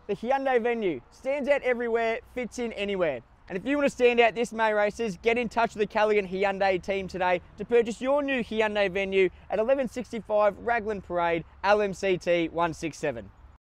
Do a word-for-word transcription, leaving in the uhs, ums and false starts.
The Hyundai venue stands out everywhere, fits in anywhere. And if you want to stand out this May races, get in touch with the Callaghan Hyundai team today to purchase your new Hyundai venue at eleven sixty-five Raglan Parade, L M C T one six seven.